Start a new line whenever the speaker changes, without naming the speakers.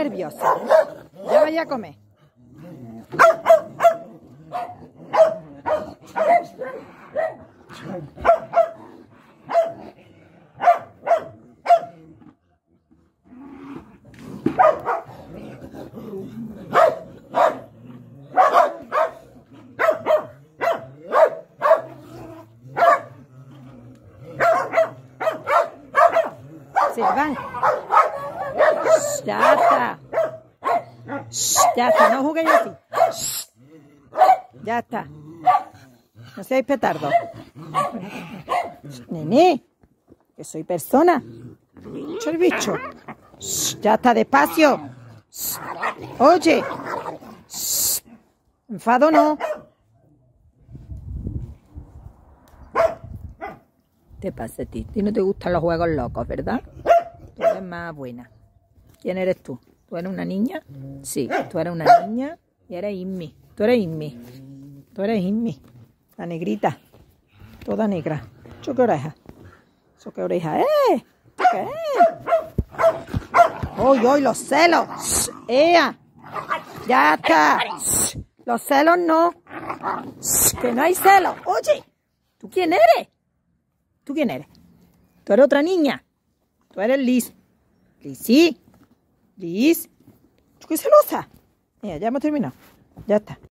nerviosa. Ya vaya a comer. Se van. Ya está. Ya está, no juguéis así. Ya está. No seáis petardos. Nene, que soy persona. Bicho el bicho. Ya está, despacio. Oye. Enfado no. ¿Qué pasa a ti? A ti no te gustan los juegos locos, ¿verdad? Tú eres más buena. ¿Quién eres tú? ¿Tú eres una niña? Sí, tú eres una niña y eres Inmi. Tú eres Inmi. Tú eres Inmi. La negrita. Toda negra. ¿Eso qué oreja? ¿Eso qué oreja? ¿Qué es? ¡Uy, uy, los celos! ¡Ea! ¡Ya está! Los celos no. ¡Que no hay celos! ¡Oye! ¿Tú quién eres? ¿Tú quién eres? ¿Tú eres otra niña? ¿Tú eres Liz? ¿Liz? ¿Liz? ¿Tú qué celosa? Mira, ya hemos terminado. Ya está.